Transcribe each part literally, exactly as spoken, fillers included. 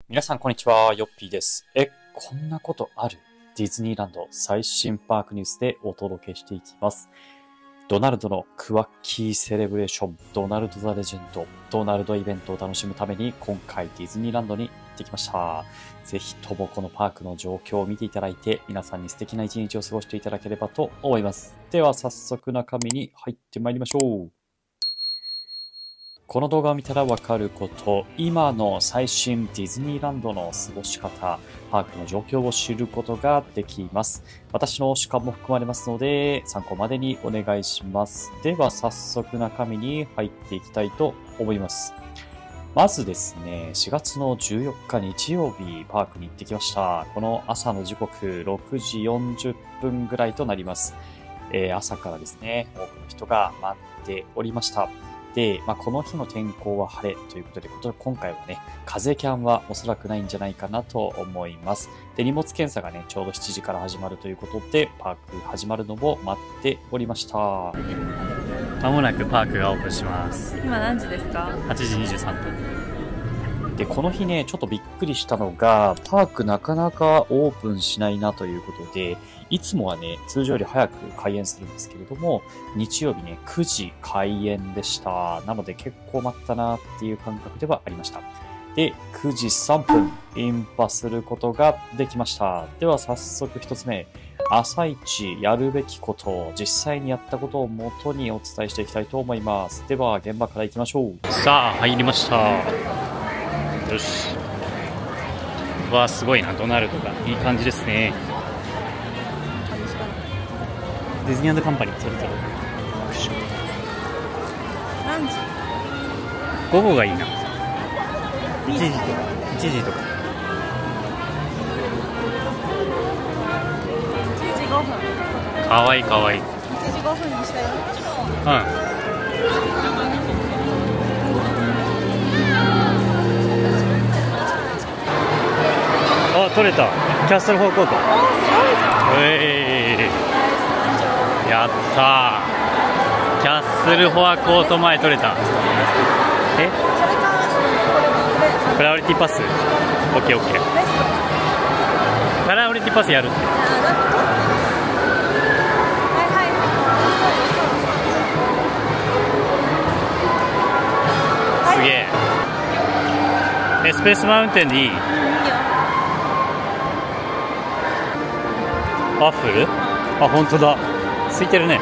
皆さんこんにちは、ヨッピーです。え、こんなことある？ディズニーランド最新パークニュースでお届けしていきます。ドナルドのクワッキーセレブレーション、ドナルド・ザ・レジェンド、ドナルドイベントを楽しむために今回ディズニーランドに行ってきました。ぜひともこのパークの状況を見ていただいて、皆さんに素敵な一日を過ごしていただければと思います。では早速中身に入ってまいりましょう。この動画を見たらわかること、今の最新ディズニーランドの過ごし方、パークの状況を知ることができます。私の主観も含まれますので、参考までにお願いします。では早速中身に入っていきたいと思います。まずですね、しがつのじゅうよっか日曜日、パークに行ってきました。この朝の時刻、ろくじよんじゅっぷんぐらいとなります。えー、朝からですね、多くの人が待っておりました。で、まあ、この日の天候は晴れということで、今回はね、風キャンはおそらくないんじゃないかなと思います。で、荷物検査がね、ちょうどしちじから始まるということで、パーク始まるのを待っておりました。まもなくパークがオープンします。 今何時ですか？ はちじにじゅうさんぷん。で、この日ね、ちょっとびっくりしたのが、パークなかなかオープンしないなということで、いつもはね、通常より早く開園するんですけれども、日曜日ね、くじ開園でした。なので結構待ったなっていう感覚ではありました。で、くじさんぷん、インパすることができました。では早速一つ目、朝一やるべきこと、実際にやったことを元にお伝えしていきたいと思います。では現場から行きましょう。さあ、入りました。よし。わあ、すごいな、ドナルドが。いい感じですね。ディズニー&カンパニー、それぞれ。 何時？ 午後がいいな。いちじとか。いちじとか。 いちじごふん。 かわいいかわいい。いちじごふんにしたよ。 うん。あ、取れた。キャッスルフォーコート。 おー、すごいじゃん。 えー、やったー。キャッスルフォアコート前取れた。え？プライオリティパス？オッケーオッケー。プライオリティパスやるって。すげえ。え、スペースマウンテンでいい？ワッフル？あ、本当だ。空いてるね。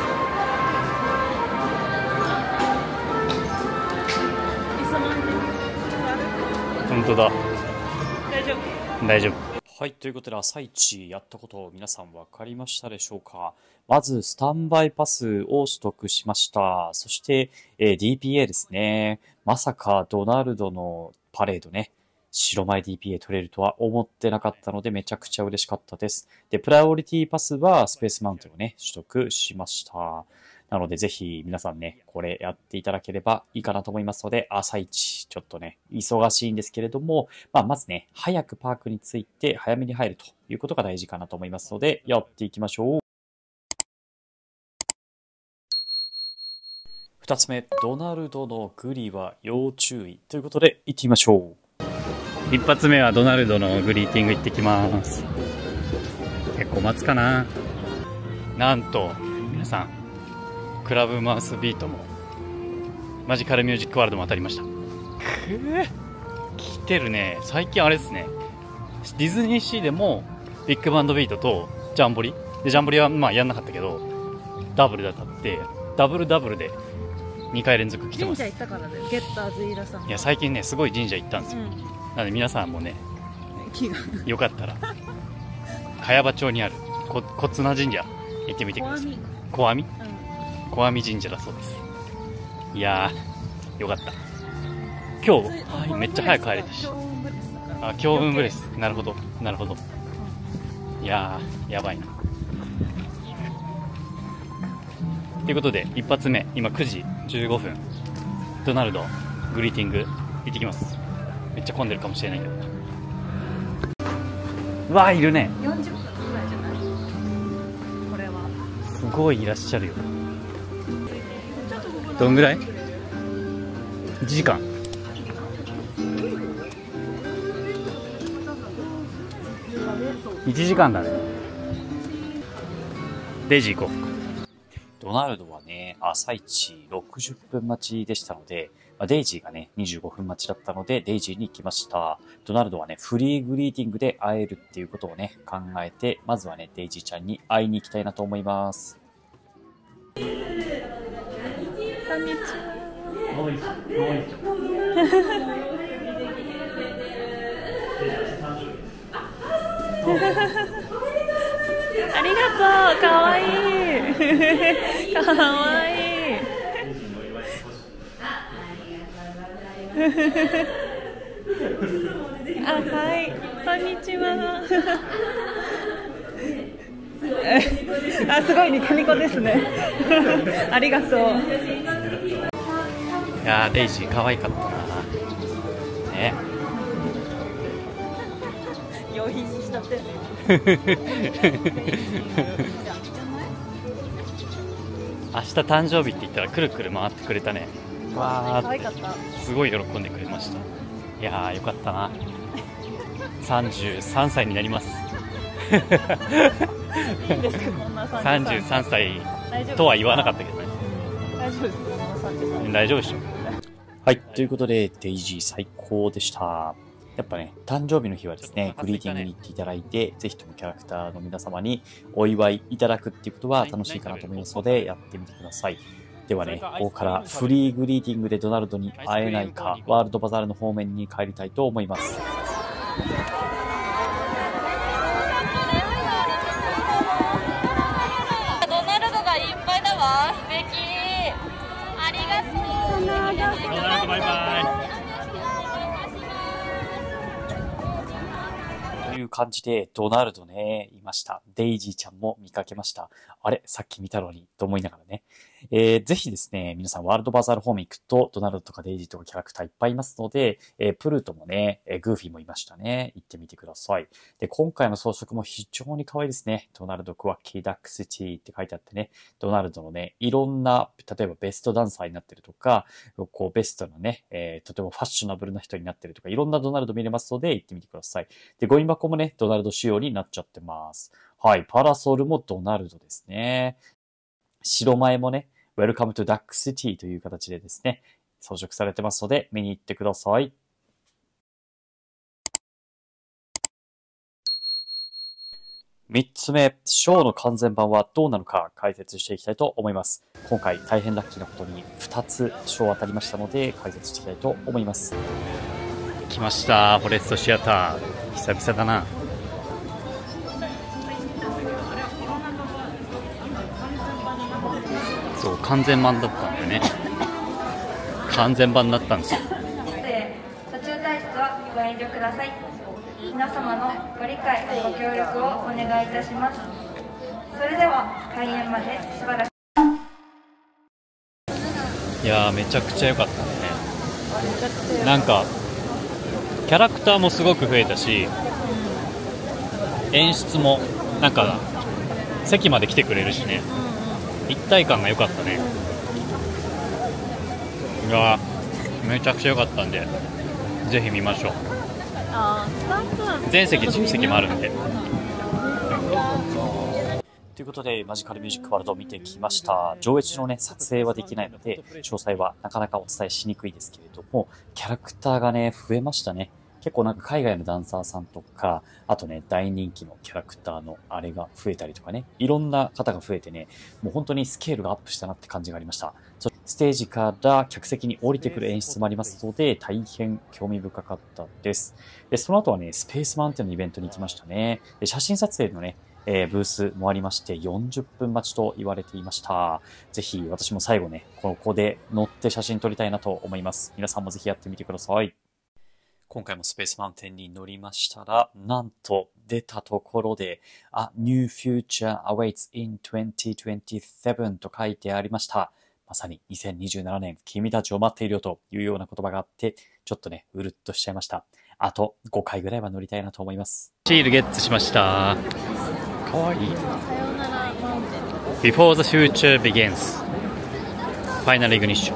本当だ。 大丈夫。 大丈夫。はい、ということで朝一やったことを皆さん分かりましたでしょうか。まずスタンバイパスを取得しました。そして、えー、ディーピーエー ですね。まさかドナルドのパレードね。白前 ディーピーエー 取れるとは思ってなかったのでめちゃくちゃ嬉しかったです。で、プライオリティパスはスペースマウンテンをね、取得しました。なのでぜひ皆さんね、これやっていただければいいかなと思いますので、朝一、ちょっとね、忙しいんですけれども、まあ、まずね、早くパークに着いて早めに入るということが大事かなと思いますので、やっていきましょう。二つ目、ドナルドのグリは要注意ということで、行ってみましょう。一発目はドナルドのグリーティング行ってきます。結構待つかな。なんと皆さんクラブマウスビートもマジカルミュージックワールドも当たりました。くー来てるね。最近あれですね、ディズニーシーでもビッグバンドビートとジャンボリで、ジャンボリはまあやんなかったけどダブルで当たってダブルダブルでにかい連続来てます。 神社行ったからだよ。ゲッターズイーラさん。 いや最近ねすごい神社行ったんですよ、うん、なので皆さんもねよかったら茅場町にあるこ小綱神社行ってみてください。小網、うん、小網神社だそうです。いやーよかった。今日、はい、めっちゃ早く帰れたし、あ、強運ブレス、なるほどなるほど、いやーやばいな。ということで一発目今くじじゅうごふん、ドナルドグリーティング行ってきます。めっちゃ混んでるかもしれないけど、うわーいるね。 よんじゅっぷんぐらいじゃない？これはすごいいらっしゃるよ。どんぐらい？いちじかん。 いちじかんだね。デイジー行こう。ドナルドはね、朝一ろくじゅっぷん待ちでしたので、まあ、デイジーがね、にじゅうごふん待ちだったので、デイジーに行きました。ドナルドはね、フリーグリーティングで会えるっていうことをね、考えて、まずはね、デイジーちゃんに会いに行きたいなと思います。 こんにちは。ありがとう。かわいい。かわいい。あ、はい。こんにちは。あ、すごいニコニコですね。ありがとう。 いやー、デイジー可愛かったな。ね。 用品にしたって。 明日誕生日って言ったらくるくる回ってくれたね。わ可愛かった。 すごい喜んでくれました。いやー、よかったな。さんじゅうさんさいになります。 いいんですか、こんなさんじゅうさんさいとは言わなかったけどね。 大丈夫ですか、こんなさんじゅうさん。 大丈夫でしょ。はい、ということで、デイジー最高でした。やっぱね、誕生日の日はですね、グリーティングに行っていただいて、ぜひともキャラクターの皆様にお祝いいただくっていうことは楽しいかなと思いますので、やってみてください。ではね、ここからフリーグリーティングでドナルドに会えないか、ワールドバザールの方面に帰りたいと思います。 ドナルドがいっぱいだわ。素敵。ありがとう。ドナルドバイバイ。 という感じで、ドナルドね、いました。デイジーちゃんも見かけました。あれさっき見たのにと思いながらね。えー、ぜひですね、皆さんワールドバザール方面行くと、ドナルドとかデイジーとかキャラクターいっぱいいますので、えー、プルートもね、えー、グーフィーもいましたね。行ってみてください。で、今回の装飾も非常に可愛いですね。ドナルドクワッキーダックシティって書いてあってね、ドナルドのね、いろんな、例えばベストダンサーになってるとか、こうベストなね、えー、とてもファッショナブルな人になってるとか、いろんなドナルド見れますので、行ってみてください。で、ゴミ箱もね、ドナルド仕様になっちゃってます。はい、パラソルもドナルドですね。白前もね、Welcome to Duck City という形でですね、装飾されてますので、見に行ってください。三つ目、ショーの完全版はどうなのか解説していきたいと思います。今回大変ラッキーなことにふたつショー当たりましたので、解説していきたいと思います。来ました、フォレストシアター。久々だな。そう、完全版だったんだよね。完全版になったんですよ。 途中退出はご遠慮ください。皆様のご理解ご協力をお願いいたします。それでは開演までしばらく。 いやー、めちゃくちゃ良かったね。なんかキャラクターもすごく増えたし、演出もなんか席まで来てくれるしね、一体感が良かったね。いやー、めちゃくちゃ良かったんで、ぜひ見ましょう。全席じゅっせきもあるんで。ということで、マジカルミュージックワールドを見てきました。上映中のね、撮影はできないので、詳細はなかなかお伝えしにくいですけれども、キャラクターがね、増えましたね。結構なんか海外のダンサーさんとか、あとね、大人気のキャラクターのあれが増えたりとかね、いろんな方が増えてね、もう本当にスケールがアップしたなって感じがありました。ステージから客席に降りてくる演出もありますので、大変興味深かったです。で、その後はね、スペースマウンテンのイベントに行きましたね。で、写真撮影のね、えー、ブースもありまして、よんじゅっぷん待ちと言われていました。ぜひ、私も最後ね、ここで乗って写真撮りたいなと思います。皆さんもぜひやってみてください。今回もスペースマウンテンに乗りましたら、なんと出たところで、A new future awaits in にせんにじゅうななと書いてありました。まさににせんにじゅうななねん、君たちを待っているよというような言葉があって、ちょっとね、うるっとしちゃいました。あとごかいぐらいは乗りたいなと思います。シールゲットしました。かわいい。Before the future begins. Final ignition.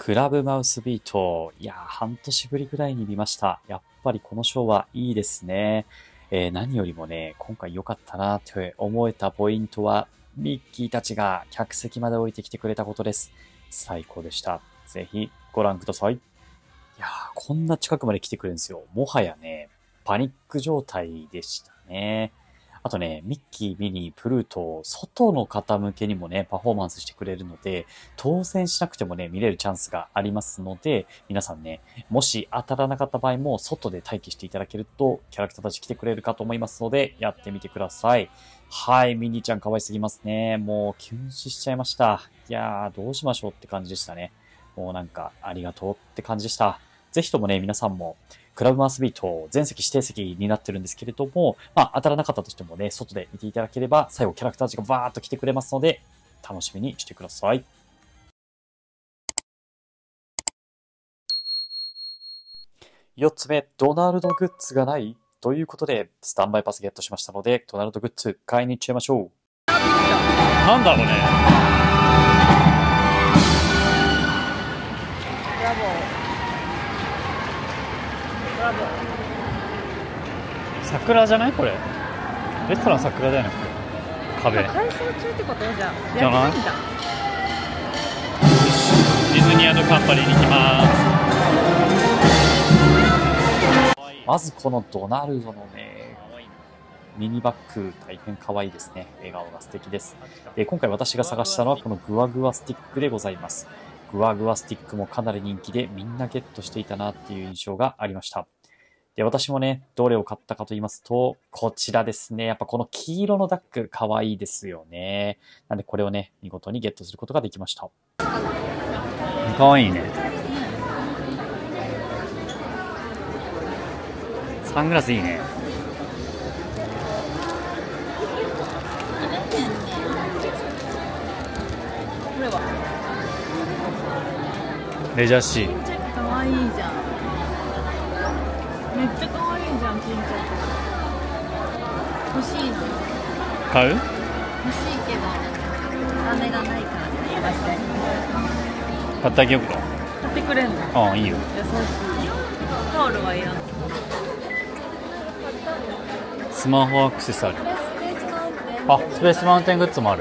クラブマウスビート。いやー、半年ぶりぐらいに見ました。やっぱりこのショーはいいですね。えー、何よりもね、今回良かったなって思えたポイントは、ミッキーたちが客席まで降りてきてくれたことです。最高でした。ぜひご覧ください。いやー、こんな近くまで来てくれるんですよ。もはやね、パニック状態でしたね。あとね、ミッキー、ミニー、プルート、外の方向けにもね、パフォーマンスしてくれるので、当選しなくてもね、見れるチャンスがありますので、皆さんね、もし当たらなかった場合も、外で待機していただけると、キャラクターたち来てくれるかと思いますので、やってみてください。はい、ミニーちゃん可愛すぎますね。もう、キュン死しちゃいました。いやー、どうしましょうって感じでしたね。もうなんか、ありがとうって感じでした。ぜひともね、皆さんも、クラブマウスビート全席指定席になってるんですけれども、まあ当たらなかったとしてもね、外で見ていただければ、最後キャラクターたちがバーっと来てくれますので、楽しみにしてください。よっつめ、ドナルドグッズがないということで、スタンバイパスゲットしましたので、ドナルドグッズ買いに行っちゃいましょう。なんだろうね。 ブラボー。 桜じゃないこれ。レストラン桜だよねこれ。壁。 改装中ってことじゃん。 じゃない？ やってないんだ。 ディズニー&カンパニーに行きます。まずこのドナルドのね、ミニバッグ大変可愛いですね。笑顔が素敵です。で、今回私が探したのはこのグワグワスティックでございます。グワグワスティックもかなり人気でみんなゲットしていたなっていう印象がありました。で、私もね、どれを買ったかと言いますと、こちらですね。やっぱこの黄色のダック、可愛いですよね。なんでこれをね、見事にゲットすることができました。可愛いね。サングラスいいね。 これはレジャーシー。 可愛いじゃん。めっちゃ可愛いじゃん、巾着。欲しいの。 買う？ 欲しいけど、金がないからって言いました。 買ってあげようか。 買ってくれんの？ ああ、いいよ。 優しい。タオルはいらん。 スマホアクセサリー。あ、スペースマウンテングッズもある。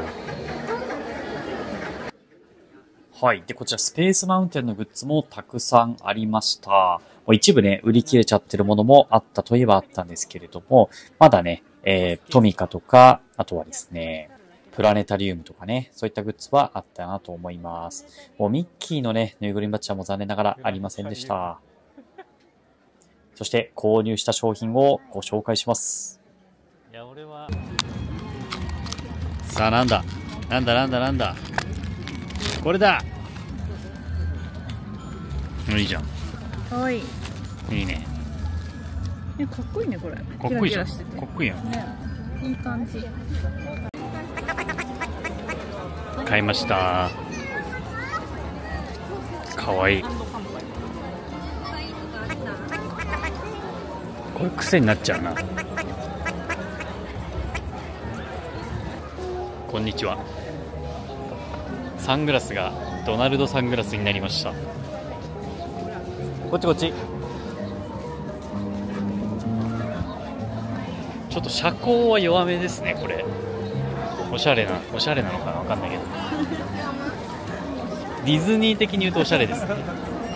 はい。で、こちらスペースマウンテンのグッズもたくさんありました。一部ね、売り切れちゃってるものもあったといえばあったんですけれども、まだね、えー、トミカとか、あとはですね、プラネタリウムとかね、そういったグッズはあったなと思います。もうミッキーのね、ぬいぐるみバッジはもう残念ながらありませんでした。そして購入した商品をご紹介します。いや、俺は。さあ、なんだなんだなんだなんだこれだ。いいじゃん。 かわいい。 いいね。 え、かっこいいねこれ。かっこいいじゃん。かっこいいやん。 ね、いい感じ。 買いました。かわいい。これ癖になっちゃうな。こんにちは。サングラスがドナルドサングラスになりました。こっちこっち。ちょっと遮光は弱めですねこれ。おしゃれなおしゃれなのかなわかんないけど。ディズニー的に言うとおしゃれですね。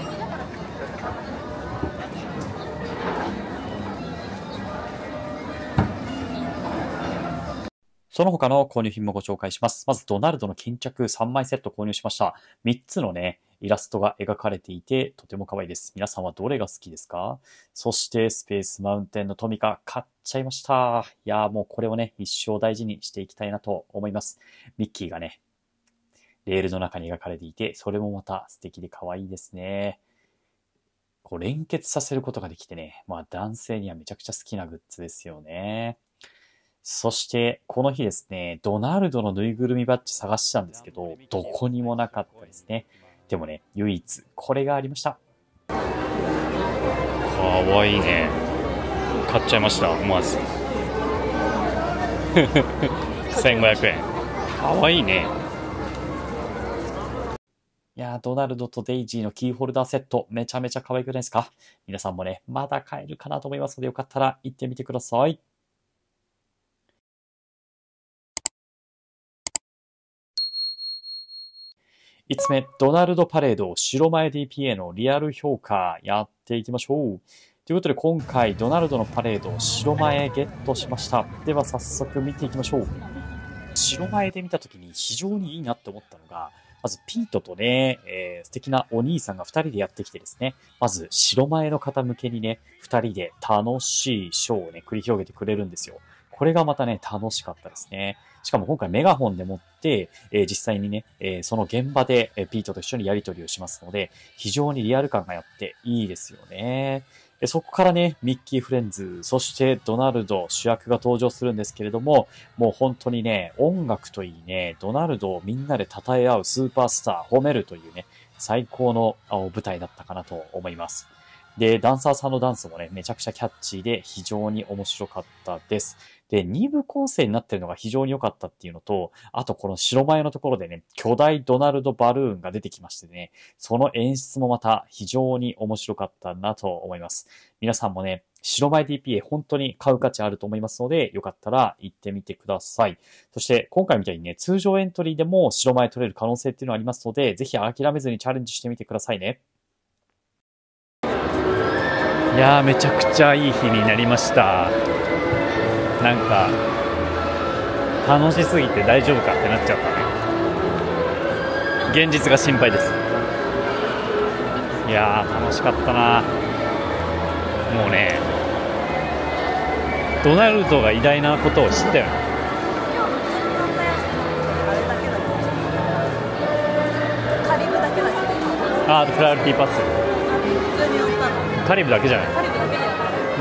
その他の購入品もご紹介します。まずドナルドの巾着さんまいセット購入しました。みっつのね、イラストが描かれていてとても可愛いです。皆さんはどれが好きですか？そしてスペースマウンテンのトミカ買っちゃいました。いやーもうこれをね、一生大事にしていきたいなと思います。ミッキーがね、レールの中に描かれていて、それもまた素敵で可愛いですね。こう連結させることができてね、まあ男性にはめちゃくちゃ好きなグッズですよね。そして、この日ですね、ドナルドのぬいぐるみバッジ探したんですけど、どこにもなかったですね。でもね、唯一、これがありました。かわいいね。買っちゃいました、思わず。せんごひゃくえん。かわいいね。 いやー、ドナルドとデイジーのキーホルダーセット、めちゃめちゃ可愛くないですか？皆さんもね、まだ買えるかなと思いますので、よかったら行ってみてください。いつつめ、ドナルドパレード白前 ディーピーエー のリアル評価やっていきましょう。ということで今回ドナルドのパレード白前ゲットしました。では早速見ていきましょう。白前で見たときに非常にいいなって思ったのが、まずピートとね、えー、素敵なお兄さんがふたりでやってきてですね、まず白前の方向けにね、ふたりで楽しいショーをね、繰り広げてくれるんですよ。これがまたね、楽しかったですね。しかも今回メガホンでもって、えー、実際にね、えー、その現場で、えー、ピートと一緒にやり取りをしますので、非常にリアル感があっていいですよね。でそこからね、ミッキーフレンズ、そしてドナルド主役が登場するんですけれども、もう本当にね、音楽といいね、ドナルドをみんなで称え合うスーパースター、褒めるというね、最高の舞台だったかなと思います。で、ダンサーさんのダンスもね、めちゃくちゃキャッチーで非常に面白かったです。で、に部構成になってるのが非常に良かったっていうのと、あとこの白前のところでね、巨大ドナルドバルーンが出てきましてね、その演出もまた非常に面白かったなと思います。皆さんもね、白前 ディーピーエー 本当に買う価値あると思いますので、よかったら行ってみてください。そして今回みたいにね、通常エントリーでも白前取れる可能性っていうのがありますので、ぜひ諦めずにチャレンジしてみてくださいね。いやー、めちゃくちゃいい日になりました。なんか楽しすぎて大丈夫かってなっちゃったね。現実が心配です。いやー、楽しかったな。もうね、ドナルドが偉大なことを知ったよね。 カリブだけだけど。 あー、プライオリティパス。 普通に乗ったの。 カリブだけじゃない。 カリブだけじゃない。 うん。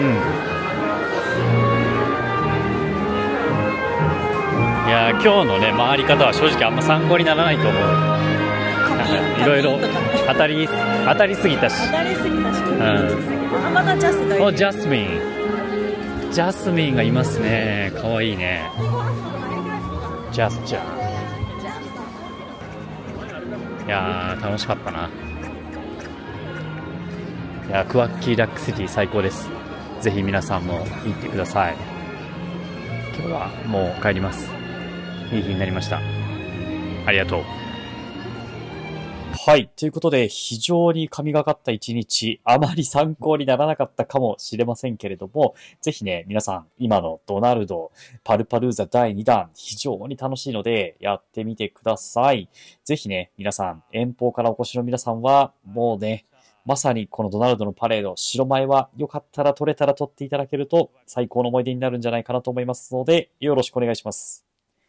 いやー、今日のね、回り方は正直あんま参考にならないと思う。いろいろ当たり、当たりすぎたし。 当たりすぎたし。 うん。 あ、まだジャスがいる。 お、ジャスミン。ジャスミンがいますね。かわいいね。ジャスちゃん。いやー、楽しかったな。いやー、クワッキーラックシティ最高です。ぜひ皆さんも行ってください。今日はもう帰ります。いい日になりました。ありがとう。はい。ということで、非常に神がかった一日、あまり参考にならなかったかもしれませんけれども、ぜひね、皆さん、今のドナルド、パルパルーザだいにだん、非常に楽しいので、やってみてください。ぜひね、皆さん、遠方からお越しの皆さんは、もうね、まさにこのドナルドのパレード、白前はよかったら撮れたら撮っていただけると、最高の思い出になるんじゃないかなと思いますので、よろしくお願いします。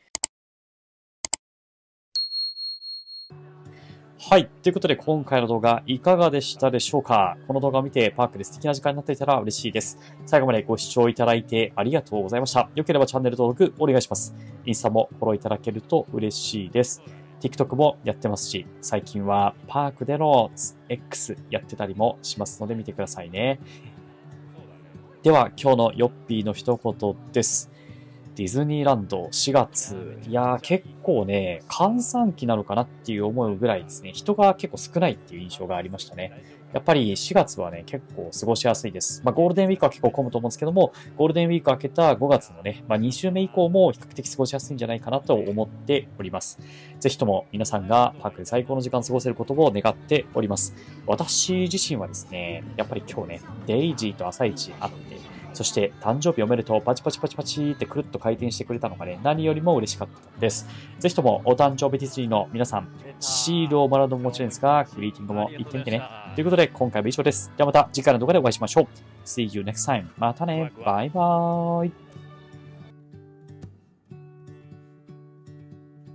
はい。ということで、今回の動画いかがでしたでしょうか？この動画を見てパークで素敵な時間になっていたら嬉しいです。最後までご視聴いただいてありがとうございました。よければチャンネル登録お願いします。インスタもフォローいただけると嬉しいです。TikTok もやってますし、最近はパークでの X やってたりもしますので見てくださいね。では、今日のヨッピーの一言です。ディズニーランドしがつ、いやー結構ね、閑散期なのかなっていう思うぐらいですね、人が結構少ないっていう印象がありましたね。やっぱりしがつはね、結構過ごしやすいです。まあゴールデンウィークは結構混むと思うんですけども、ゴールデンウィーク明けたごがつのね、まあに週目以降も比較的過ごしやすいんじゃないかなと思っております。ぜひとも皆さんがパークで最高の時間を過ごせることを願っております。私自身はですね、やっぱり今日ね、デイジーと朝一会って、そして誕生日おめでとうパチパチパチパチってくるっと回転してくれたのがね、何よりも嬉しかったです。ぜひともお誕生日ディズニーの皆さん、シールをもらうのももちろんですが、グリーティングも言ってみてね。ということで今回は以上です。ではまた次回の動画でお会いしましょう。See you next time. またね。バイバーイ。